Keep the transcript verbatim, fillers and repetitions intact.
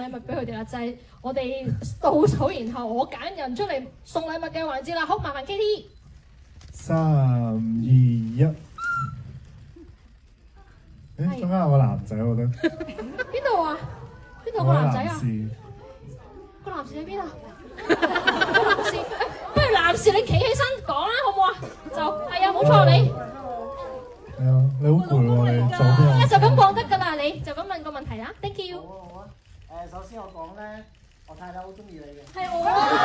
禮物俾佢哋啦，就係、是、我哋倒數，然後我揀人出嚟送禮物嘅環節啦。好，麻煩 K T。 三二一。誒，中間有個男仔，我覺得。 邊度啊？邊度個男仔啊？個男士喺邊啊？個男士，不如男士你企起身講啦，好唔好啊？就係啊，冇錯你。 係啊，你好攰喎，你做咩啊？ 就咁講得㗎啦，你就咁問個問題啦。Thank you。 好啊好啊。誒，首先我講咧，我太太好中意你嘅。 係我。